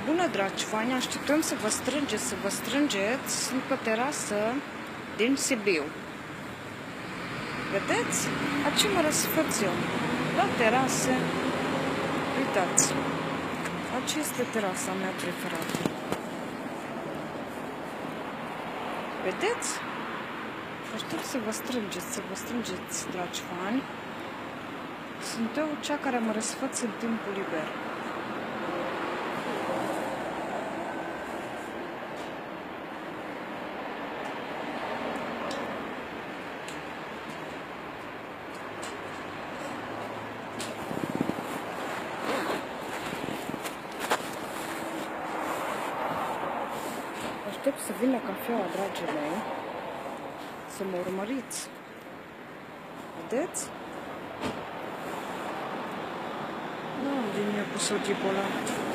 Bună, dragi fani, așteptăm să vă strângeți. Sunt pe terasă din Sibiu. Vedeți? Aici mă răsfăț eu. La terasă. Uitați. Aici este terasa mea preferată. Vedeți? Aștept să vă strângeți, dragi fani. Sunt eu cea care mă răsfăț în timpul liber. Aștept să vină cafeaua, dragii mei, să mă urmăriți. Vedeți? Da, unde mi-a pus-o tipul ăla?